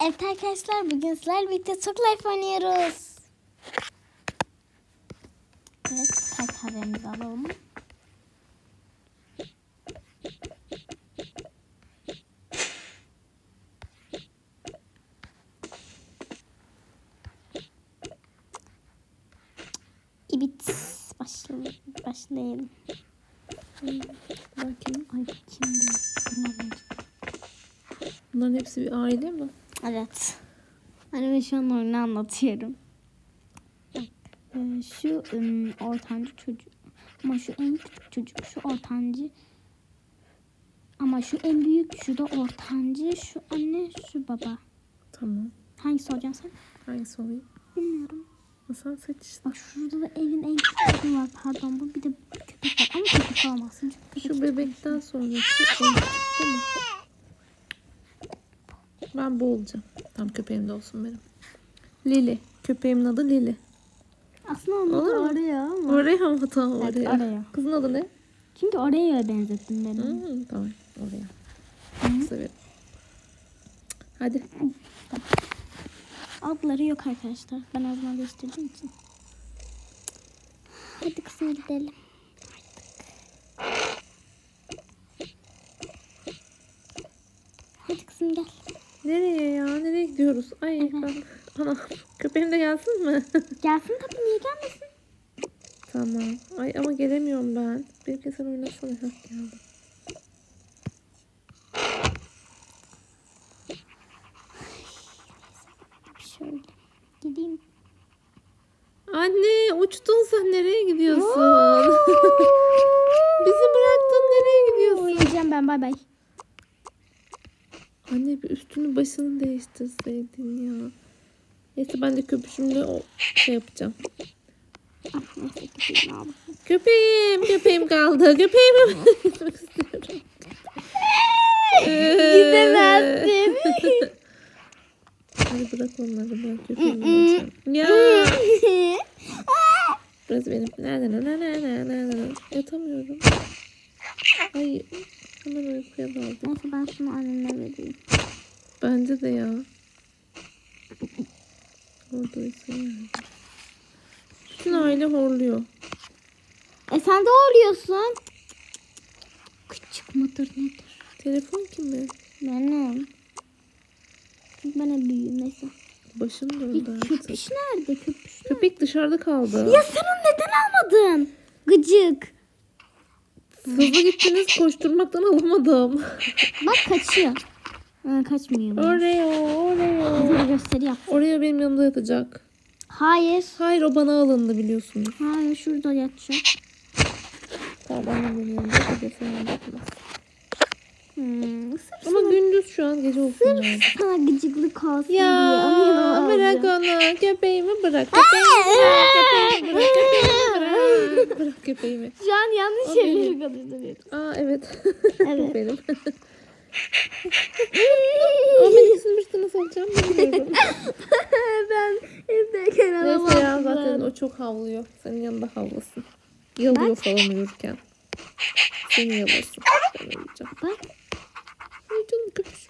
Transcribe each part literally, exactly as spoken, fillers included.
Evet arkadaşlar, bugün sizlerle birlikte Talk Life oynuyoruz. Evet, kalp haberimizi alalım. İbit başlayalım. Başlayalım. Bakayım. Ay kimdi? Bunların hepsi bir aile mi? Evet. Hani ben şu an oyunu anlatıyorum. Bak, e, şu um, ortancı çocuk. Ama şu en küçük çocuk. Şu ortancı. Ama şu en büyük. Şu da ortancı. Şu anne. Şu baba. Tamam. Hangisi olacaksın sen? Hangisi olayım? Bilmiyorum. Sen seç işte. Bak şurada da evin en küçük çocuğu var. Pardon, bu bir de köpek var. Ama köpek olmasın. Çünkü Şu bebekten sonraki en küçük bu mu? Ben bu olacağım. Tam köpeğim de olsun benim. Lili. Köpeğimin adı Lili. aslında onu da oraya ama. Oraya mı? Tamam Evet, oraya. oraya. Kızın adı ne? Çünkü oraya benzettim benim. Hmm, tamam oraya. Çok severim. Hadi. Adları yok arkadaşlar. Ben o zaman değiştirdiğim için. Hadi kızım gidelim. Hadi kızım gel. Nereye ya? Nereye gidiyoruz? Ay Evet. ben... Ana köpeğim de gelsin mi? Gelsin tabii, niye gelmesin? Tamam. Ay ama gelemiyorum ben. Bir kez sen oynasana. Hah geldim. Şöyle gideyim. Anne uçtun sen, nereye gidiyorsun? Bizi bıraktın, nereye gidiyorsun? Uyuyacağım ben, bay bay. Anne bir üstünü başını değiştirseydin ya. Neyse ben de köpüşümle o şey yapacağım. Ah, neyse gideyim abi. Köpeğim, köpeğim kaldı. Köpeğimi gitmek istiyorum. Gidemezsin. Hadi bırak onları, ben köpeğimi alacağım. Ya. Burası benim. Nerede nerede nerede nerede? Yatamıyorum. Ay hemen uykuya daldım. Neyse ben şunu anneme vereyim. Bence de ya. Orada uyusun yani. Bütün aile horluyor. E sen de oluyorsun. Küçük mıdır nedir? Telefon kimi? Benim. Çünkü ben en büyüğüm, neyse. Başım Bir döndü artık. köpüş nerede? Köpüş nerede? Köpek dışarıda kaldı. Ya sen onu neden almadın? Gıcık. Hızlı gittiniz, koşturmaktan alamadım. Bak kaçıyor. Ha, kaçmıyor. Oreo, Oreo. Bize bir gösteri yap. Oreo benim yanımda yatacak. Hayır. Hayır, o bana alındı biliyorsunuz. Hayır, şurada yatacak. Tamam, annem benim yanımda yatacak. Sen yanımda yatmaz. Hmm, sırf Ama sana, gündüz şu an, gece olsun lazım. sana gıcıklık olsun Ya diye. Onu yanıma bırak alacağım. onu. Köpeğimi bırak. Köpeğimi bırak. Köpeğimi bırak. Köpeğimi bırak. Bırak köpeğimi. Şu an yanlış O şeyleri konuşturuyorum. Aa evet. Evet. Bu benim. O beni ısınmıştı, nasıl olacağım bilmiyorum. Ben evdeyken alamam. Neyse ya, zaten o çok havlıyor. Senin yanında havlasın. Yalıyor falan uyurken. Seni yalasın. Ben uyuyacağım. Bak. Ay canım köpüşüm.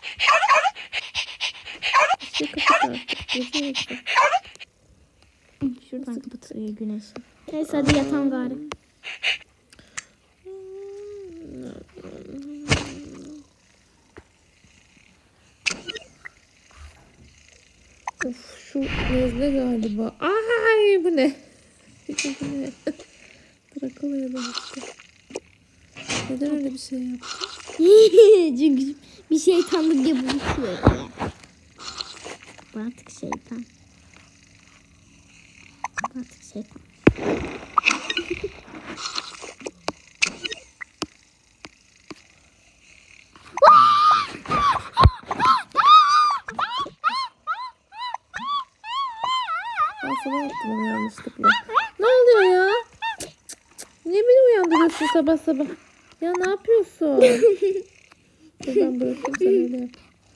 Şey kapat artık. Gece yoksa. Şuradan kapatıyor güneşi. Neyse hadi yatam gari. Of, şu nezle galiba. Ay bu ne? Bu ne? Drakula'ya dönüştü. Neden öyle bir şey yaptı? Çünkü bir şeytanlık yapıyor. Bu artık şeytan. Bu artık şeytan. Ben sana yaptım onu yanlışlıkla. Ne oluyor ya? Niye beni uyandırıyorsun sabah sabah? Ya ne yapıyorsun? Dur ben bırakayım, sen öyle yap.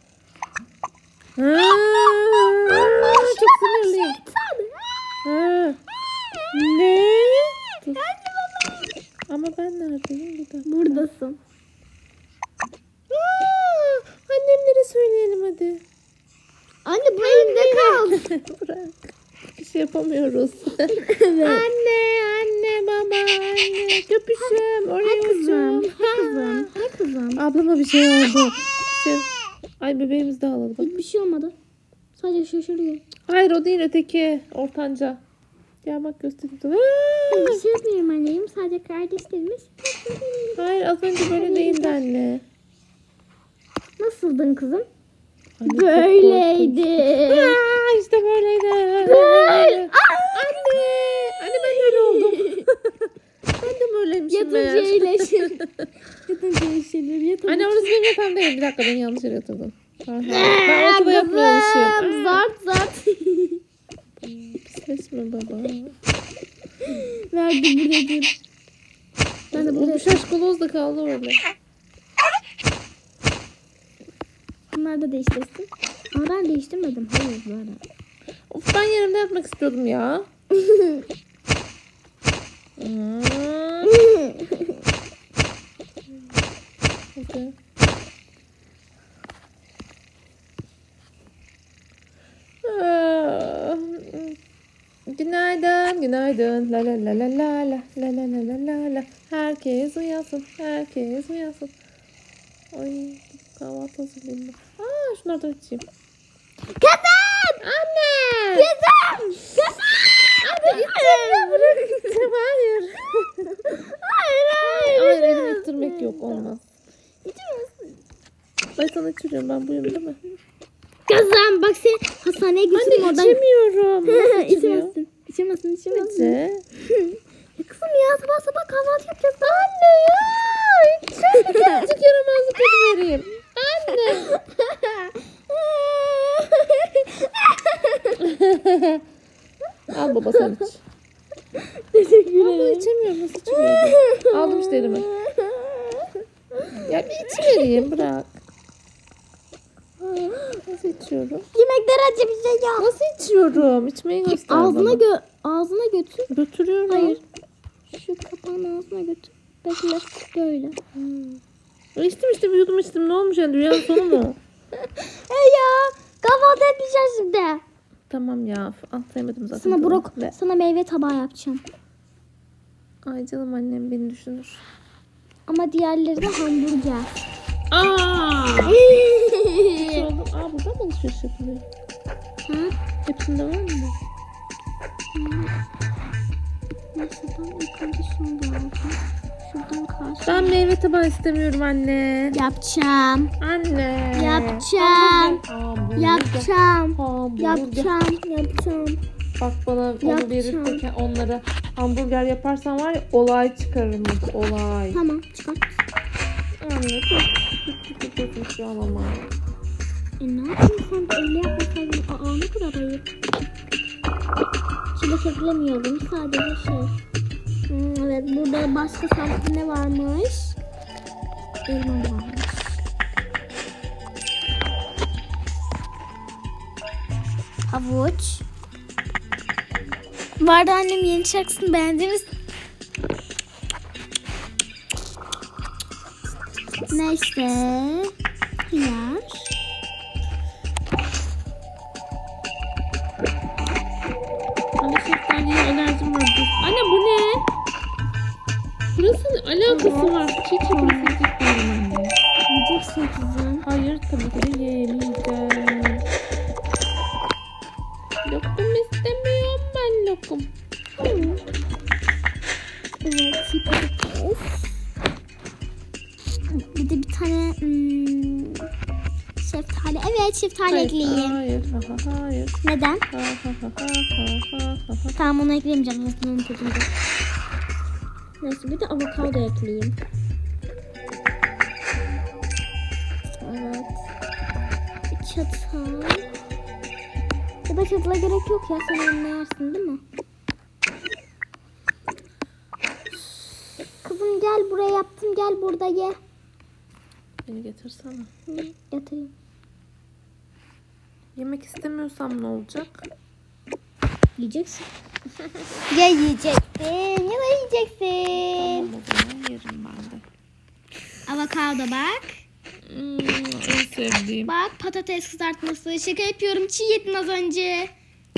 Ha, çok sinirliyim. Ha. Ne? Dur. Ama ben neredeyim? Bir dakika. Buradasın. Aa, annemlere söyleyelim hadi. Bırak. Bir şey yapamıyoruz. Anne, anne, baba, anne. Köpüşüm. Oraya Kızım. uçum. He kızım. He kızım. Ablama bir şey oldu. Bir şey... Ay bebeğimiz de ağladı bak. Hiçbir şey olmadı. Sadece şaşırıyor. Hayır o değil öteki. Ortanca. Gel bak göstereyim sana. Bir şey yapmıyorum anneciğim. Sadece kardeşlerimiz. Hayır az önce böyle değildi anne. Nasıldın kızım? Anne, çok Böyleydi. korkunç. Aa, işte böyleydi. Böyle. Anne. Anne ben öyle oldum. Ben de böyleymişim Yatınca meğer. iyileşir. Yatınca iyileşir. Yatınca. Anne orası benim yatağım değil. Bir dakika ben yanlış yere yatırdım. Pardon. Ben ortada yatmıyormuşum. Zart zart. Pisleşme baba. Verdi buraya dur. Ben de bu şaşkaloz da kaldı orada. Bunları da değiştirsin. Ama ben değiştirmedim. Hayır böyle. Of ben yerimde yatmak istiyordum ya. Hmm. Okay. Ah, Günaydın, günaydın. La la la la la la la la la la la la. Herkes uyansın, herkes uyansın. Ay, kahvaltı hazırlayayım ben. Aa, şunları da açayım. Kızım! Anne! Kızım! Kızım! Anne ittirme bırak ittirme. Hayır. Hayır hayır. Hayır elimi ittirmek yok olmaz. İçemezsin. Ben sana içiriyorum ben buyum değil mi? Kızım bak seni hastaneye götürüm Anne oradan. içemiyorum. Nasıl içiliyor? İçemezsin. İçemezsin içemezsin. İçe. Ya kızım ya sabah sabah kahvaltı yapacağız. Anne ya. Şöyle birazcık yaramazlık vereyim. Anne. Al baba sen iç. Teşekkür Abla ederim. içemiyorum nasıl içemiyorum. Aldım işte elime. Ya bir içivereyim bırak. Nasıl içiyorum? Yemekler acı bir şey yok. Nasıl içiyorum? İçmeyi göster Ağzına bana. gö ağzına götür. Götürüyorum. Hayır. Şu kapağını ağzına götür. Bekle böyle. Hmm. İçtim işte bir yudum içtim. Ne olmuş yani dünyanın sonu mu? Hey ya kahvaltı yapacağız şimdi. Tamam ya. Al sevmedim zaten. Sana brok, Ve- sana meyve tabağı yapacağım. Ay canım annem beni düşünür. Ama diğerleri de hamburger. Aaa. Aa burada mı alışveriş yapılıyor? Ha? Hepsinde var mı? Neyse ben ilk önce şunu da aldım. Şuradan karşı. Ben meyve tabağı istemiyorum anne. Yapacağım. Anne. Yapacağım. Hamburger. Yapacağım. Hamburger. Yapacağım. Yapacağım. Bak bana onu Yapacağım. verirken onlara hamburger yaparsan var ya olay çıkarırım. Olay. Tamam çıkart. Anne çok küçük küçük şu an ama. E ne yapayım sen de öyle yapmasaydın. Aa ne kadar ayıp. Çilek eklemiyorum sadece şey. Hmm, evet burada başka sarkı ne varmış? Elma varmış. Havuç. Bu arada annem yeni şarkısını beğendiniz. Neyse. Hıyar. Anne şeftaliye alerjim var. Anne bu ne? Burası ne alakası var? Çiğ çiğ burası yiyecektim anne. Yiyeceksin kızım. Hayır tabii ki de yemeyeceğim. Lokum istemiyorum ben lokum. Evet, çiğ patates. Bir de bir tane hmm, şeftali. Evet, şeftali Hayır, ekleyeyim. hayır, ha, ha, hayır. Neden? Ha, ha, ha, ha, ha, ha, ha. Tamam onu ekleyemeyeceğim. Zaten onu tadında. Neyse bir de avokado ekleyeyim. Evet. Bir çatal. Ya da çatala gerek yok ya. Sen anlayarsın değil mi? Kızım gel buraya yaptım. Gel burada ye. Beni getirsene. Hı, yatırayım. Yemek istemiyorsam ne olacak? Yiyeceksin. Ya yiyeceksin ya da yiyeceksin. Tamam o zaman yerim ben de. Avokado bak. Hmm, en sevdiğim. Bak patates kızartması. Şaka yapıyorum. Çiğ yedin az önce.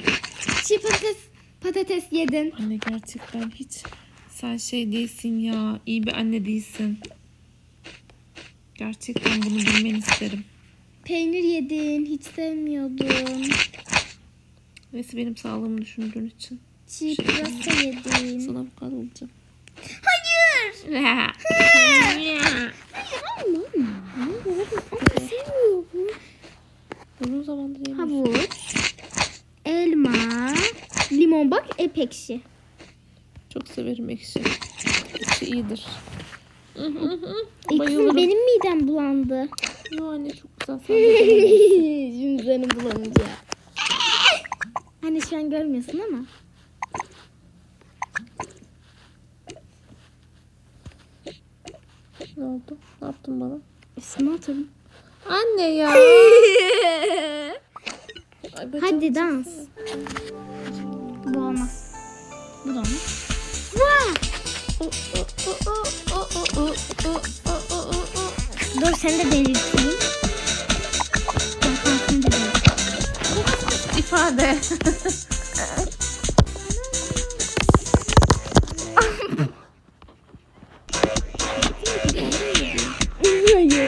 çiğ patates, patates yedin. Anne gerçekten hiç sen şey değilsin ya. İyi bir anne değilsin. Gerçekten bunu bilmeni isterim. Peynir yedin. Hiç sevmiyordun. Neyse benim sağlığımı düşündüğün için. Çiğ pırasa yedin. Sana bu kadar olacağım. Hayır. Hayır alma. Ama seviyorum. Uzun zamandır yemiş. Havuç. Elma. Limon bak hep ekşi. Çok severim ekşi. Ekşi iyidir. E Bayılırım. kızım benim midem bulandı. Yo anne çok güzel. Sen de beğenirsin. Şimdi seni bulanınca. Hani şu an görmüyorsun ama. Ne oldu? Ne yaptın bana? Üstüme oturdum. Anne ya. Ay, bacağım Hadi dans. Bu olmaz. Bu da olmaz. Vah! Dur seni de belirteyim. Zaten seni de belirteyim. İfade. Hayır.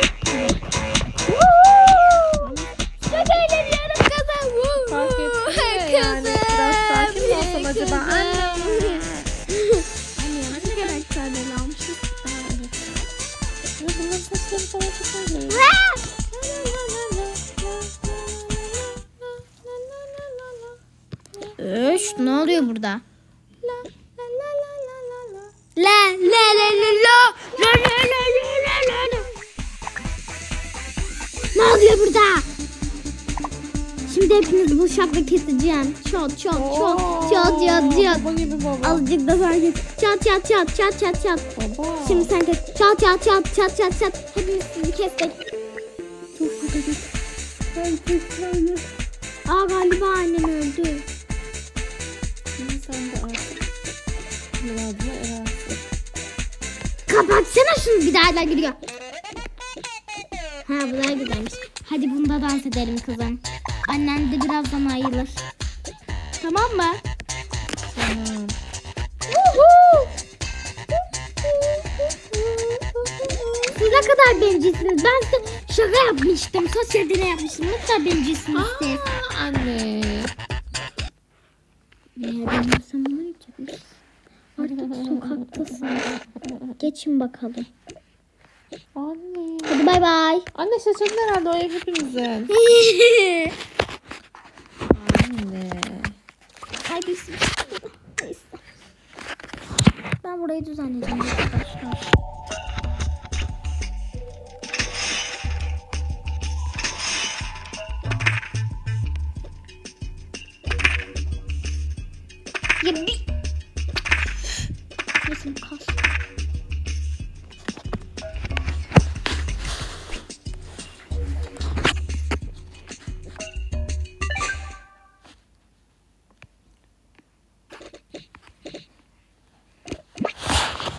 Çok eğleniyorum kızım. Fark ettin mi? Yani biraz sakin mi olsam acaba? Anne. Anne yanlış karakterleri almışız. Ya bunların saçları falan çok öyle. Öş, ne oluyor burada? La la la la la la la la. Ne oluyor burada? Şimdi hepiniz bu şapka keseceğim. Çat çat çat çat çat çat. Baba gibi baba. Azıcık da sen kes. Çat çat çat çat çat çat. Baba. Şimdi sen kes. Çat çat çat çat çat çat. Hepimiz sizi kestik. Çok kötü. Gerçekten. Aa galiba annem öldü. Şimdi sen de artık muradına erersin. Kapatsana şunu, bir daha da giriyor. Ha bu da güzelmiş. Hadi bunda dans edelim kızım. Annen de birazdan ayılır. Tamam mı? Tamam. Siz ne kadar bencilsiniz. Ben size şaka yapmıştım. Sosyal deney yapmıştım. Ne kadar bencilsiniz siz. Aa, anne. Eğer bilmiyorsam ne yapacakmış? Artık sokaktasınız. Geçin bakalım. Anne. Hadi bay bay. Anne şaşırdın herhalde o ev hepimizin. Anne. Ay bir sürü. Neyse. Ben burayı düzenleyeceğim arkadaşlar. Ya bir